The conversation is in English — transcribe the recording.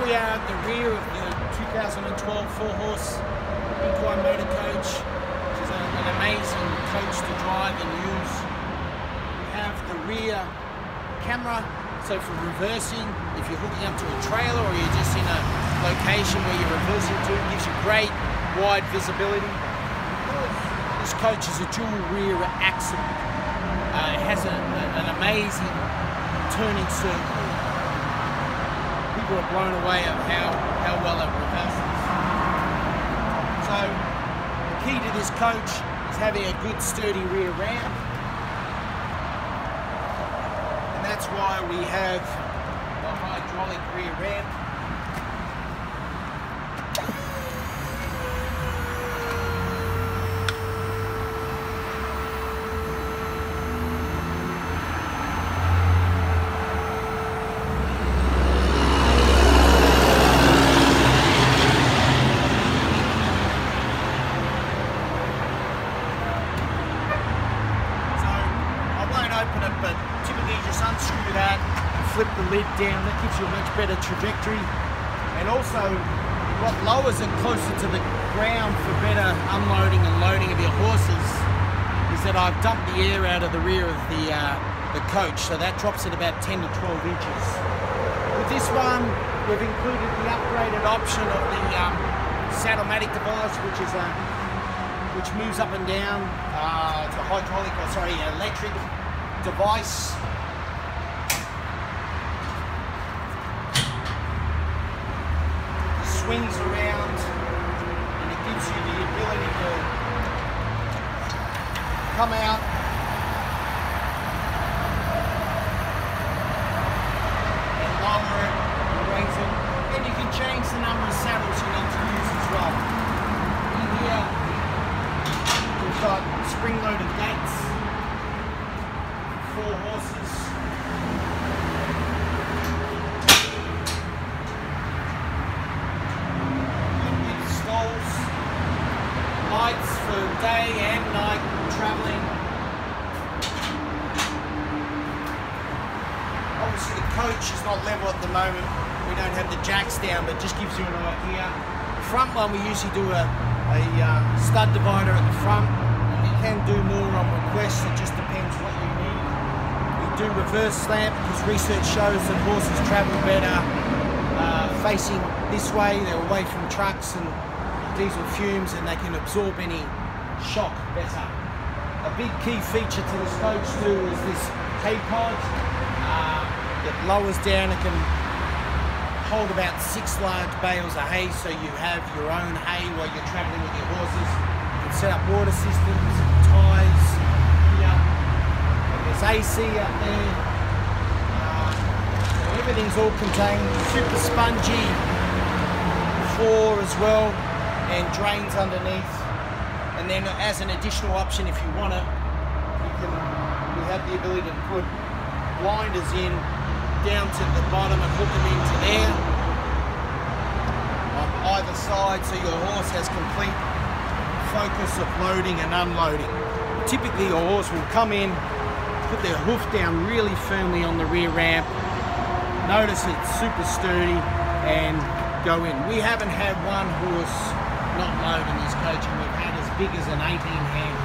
we are at the rear of the 2012 4-horse Equine Motorcoach, which is an amazing coach to drive and use. We have the rear camera, so for reversing, if you're hooking up to a trailer or you're just in a location where you're reversing to, it gives you great wide visibility. This coach is a dual rear axle. It has an amazing turning circle. People are blown away at how well it reverses. So the key to this coach is having a good sturdy rear ramp, and that's why we have the hydraulic rear ramp. Open it, but typically you just unscrew that and flip the lid down. That gives you a much better trajectory, and also what lowers it closer to the ground for better unloading and loading of your horses is that I've dumped the air out of the rear of the coach, so that drops it about 10 to 12 inches. With this one, we've included the upgraded option of the saddle-matic device, which moves up and down. It's a hydraulic, or sorry, electric device. It swings around and it gives you the ability to come out and lower it and raise it. And you can change the number of saddles you need to use as well. In here we've got spring-loaded gates. 4 horses. With stalls, lights for day and night travelling. Obviously the coach is not level at the moment. We don't have the jacks down, but just gives you an idea. The front one we usually do a stud divider at the front. And you can do more on request, it just depends what you need. Do reverse slant because research shows that horses travel better facing this way. They're away from trucks and diesel fumes, and they can absorb any shock better. A big key feature to this coach too is this hay pod. It lowers down. It can hold about 6 large bales of hay, so you have your own hay while you're traveling with your horses. You can set up water systems, ties. There's AC up there, so everything's all contained. Super spongy floor as well, and drains underneath. And then as an additional option, if you want it, we have the ability to put blinders in down to the bottom and hook them into there on either side, so your horse has complete focus of loading and unloading. Typically your horse will come in, put their hoof down really firmly on the rear ramp, notice it's super sturdy, and go in. We haven't had one horse not load in this coach, and we've had as big as an 18-hand